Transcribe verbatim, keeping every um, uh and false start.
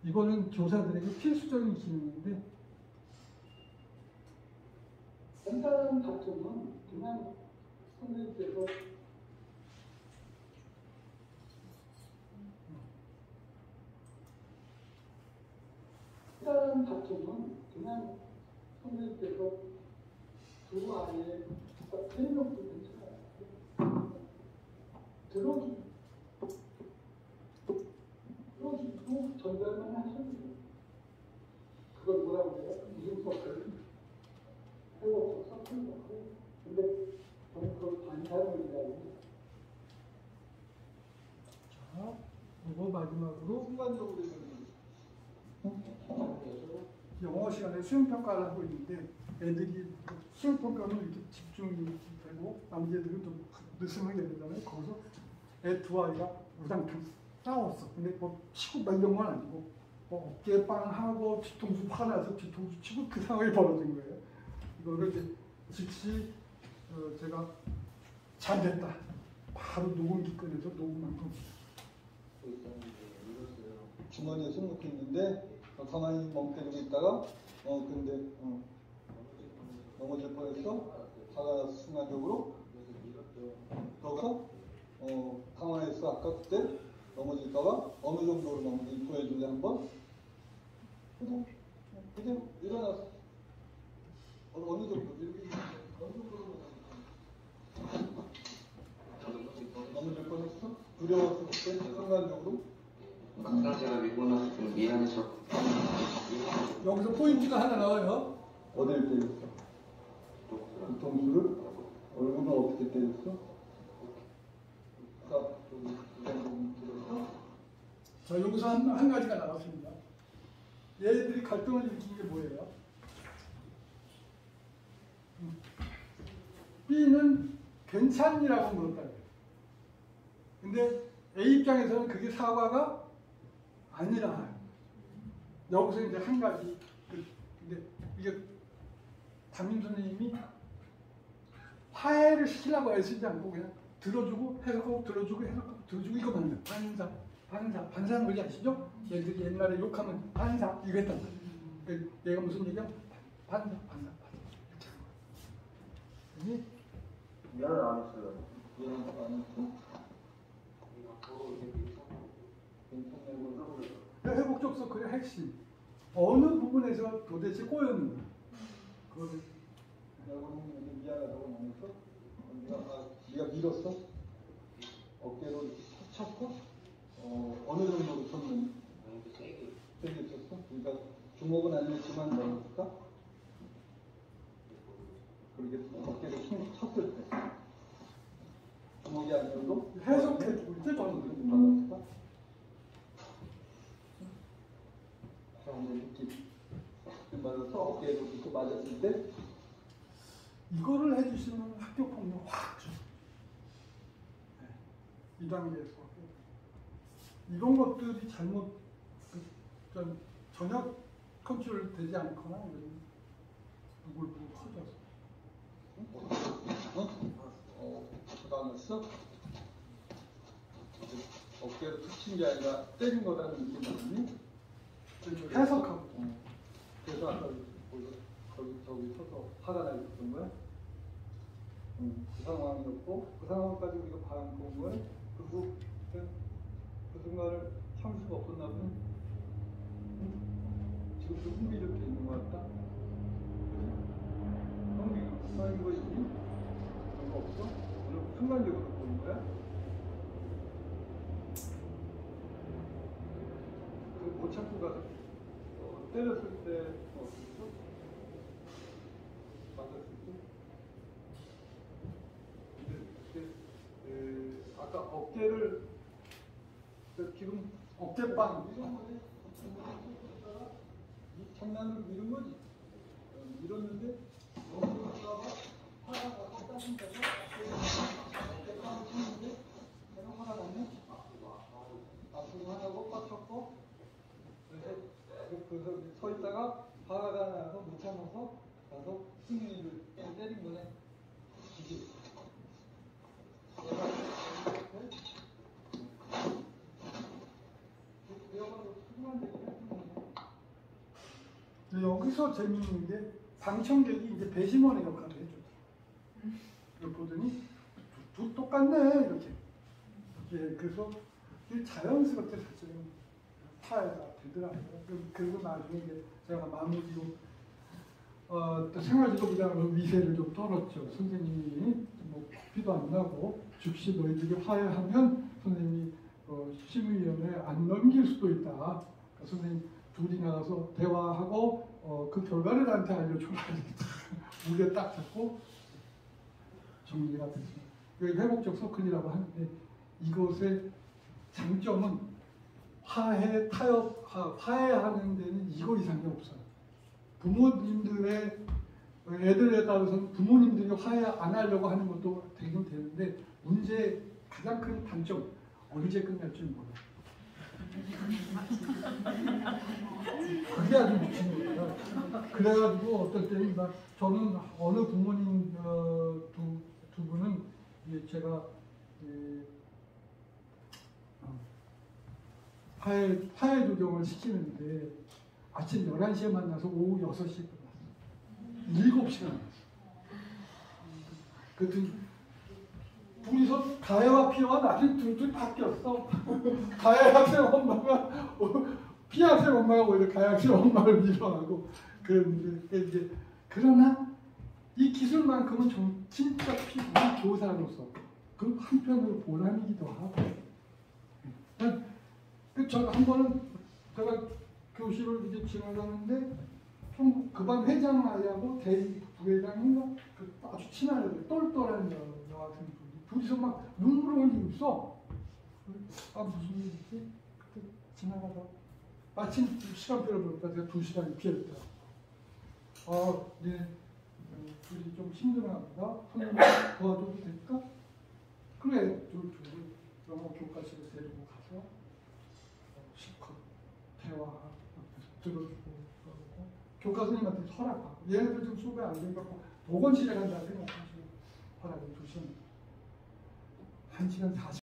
이거는 교사들에게 필수적인 기능인데 일단 다툼은 그냥 선생님께서 일단 다툼은 그냥 선생님께서 두 아이의 설명도 괜찮아요. 들어주고 들어주고 전달만 하셔도 돼요. 그걸 뭐라고 해요? 무슨 서클? 해봅서 서클 넣고 근데 저는 그걸 반사론이라고 해요. 자, 그리고 마지막으로 순간적으로 영어 시간에 수행평가를 하고 있는데 애들이 수행평가는 이렇게 집중이 되고 나머지 애들은 좀 느슨하게 되잖아요. 거기서 애 두 아이가 무당탕 싸웠어. 근데 뭐 치고 막 이런 건 아니고 뭐 어깨에 빵하고 뒤통수 화나서 뒤통수 치고 그 상황이 벌어진 거예요. 이거를 이제 즉시 어 제가 잘 됐다. 바로 녹음기 꺼내서 녹음한 겁니다. 주머니에 손 놓고 있는데 어, 가만히 멍때리고 있다가 어 근데 어, 넘어질 뻔했어. 다가 순간적으로 들어가서 어 당황했어. 아까 그때 넘어질까봐 어느 정도로 넘어질지 보여줄래 한번? 그냥 그냥 일어났어. 어느, 어느 정도 이렇게 어느 정도로 넘어질 뻔했어? 두려웠을 때 순간적으로 막상 제가 밀고 나서 좀 미안해서 여기서 포인트가 하나 나와요. 어딜 때렸어? 뒤통수를? 얼굴은 어떻게 때렸어? 자, 여기 들었어? 자, 여기서 한, 한 가지가 나왔습니다. 얘들이 갈등을 일으킨 게 뭐예요? 음. B는 괜찮니라고 물었다. 근데 A 입장에서는 그게 사과가 아니라 여기서 이제 한 가지 근데 이게 담임 선생님이 화해를 시키려고 애쓰지 않고 그냥 들어주고 해석하고 들어주고 해석하고 들어주고 이거만 해요. 반사, 반사, 반사는 뭔지 아시죠? 얘들이 옛날에 욕하면 반사 이거 했단 말이에요. 얘가 무슨 얘기야? 반사, 반사, 반사 이렇게 하는 거예요. 미안을 안 했어요. 미안한 거 아니고 회복적 서클의 핵심 어느 부분에서 도대체 꼬였는가 그거를 여러분 미안하다고 말했어? 네가 아, 네가 밀었어? 어깨로 이렇게 탁 쳤어? 어, 어느 정도로 쳤는지? 세게 세게 쳤어? 그러니까 주먹은 아니었지만 넣어볼까? 그렇게 어깨를 힘 쳤을 때 주먹이 아니어도 해석해 줄 때 저는 받았을까? 이렇게 맞아서 어깨로 이렇게 맞았을 때 이거를 해주시면 학교 폭력 확 줘. 네. 이 단계에서 이런 것들이 잘못 그, 좀 전혀 컨트롤 되지 않거나 누굴 보고 커져서 어? 어? 당했어? 어깨로 툭 친 게 아니라 때린 거라는 느낌 아니니? 해석하고 어. 그래서 아까 거기 저기 서서 화가 나 있었던 거야? 응. 그 상황이었고 그 상황까지 우리가 봐온 거야? 그리고 그, 그 순간을 참을 수가 없었나 보네. 응? 지금 좀 흥미롭게 있는 것 같다. 흥미, 쌓인 거 있니? 그런 거 없어? 오늘 순간적으로 보는 거야? 그 못 참고 가서 어, 때렸을 때 어땠어? 맞았을 때? 근데 그때 그, 아까 어깨를 그 지금 어깨빵 이런 거지? 이 장난으로 밀은 거지? 어, 밀었는데 넘어질까봐 화가 나서 짜증 나서 어깨빵을 쳤는데 내가 화가 났네? 아프고 하다고 빡쳤고 그래서 그래서 서 있다가 화가 나서 못 참아서 가서 승윤이를 때린 거네. 이게 내가 내가 순간 얘기를 했던 여기서 재미있는 게 방청객이 이제 배심원의 역할을 해줘요. 이거 보더니 두, 두 똑같네 이렇게. 예, 그래서 자연스럽게 사실은 타해가 되더라고요. 그리고 나중에 이제 제가 마무리로 어, 또 생활지도부장으로 위세를 좀 떨었죠. 선생님이 뭐 커피도 안 나고 즉시 너희들이 화해하면 선생님이 어, 심의위원회에 안 넘길 수도 있다. 그러니까 선생님 둘이 나가서 대화하고 어, 그 결과를 나한테 알려줘라. 무게 딱 잡고 정리가 됐습니다. 여기 회복적 서클이라고 하는데 이것의 장점은 화해, 타협, 화해하는 데는 이거 이상이 없어요. 부모님들의 애들에 따라서는 부모님들이 화해 안 하려고 하는 것도 되긴 되는데 문제의 가장 큰 단점 언제 끝날지 몰라요. 그게 아주 미친 거예요. 그래가지고 어떨 때는 막 저는 어느 부모님 어, 두, 두 분은 이제 제가 예, 어, 화해, 화해 조정을 시키는데 아침 열한 시에 만나서 오후 여섯 시에 끝났어요. 일곱 시간. 그 둘이서 가해와 피해와 나중에 둘둘 바뀌었어. 가해학생 엄마가 피해학생 엄마가 오히려 가해학생 엄마를 미워하고 그런데 이제 그러나 이 기술만큼은 좀 진짜 피해 교사로서 그 한편으로 보람이기도 하고. 그 저 한 번은 제가 교실을 이제 지나가는데 좀 그반 회장 아이하고 대리 부회장인가 그 아주 친한 애들 똘똘한 여, 여학생 둘이서 막 눈물을 흘리고 있어. 아 무슨 일이지? 그때 지나가다 마침 시간표를 보니까 제가 두 시간이 피했다. 아, 네, 둘이 좀 힘들어합니다. 선생님 도와줘도 될까? 그래, 둘 둘을 영어 교과실에 데리고 가서 실컷 대화 들어주고 그러고 교과 선생님한테 허락하고 얘네들 좀 수업에 안 된다고 보건실에 간다 생각하시고 허락을 두시면 한 시간 사십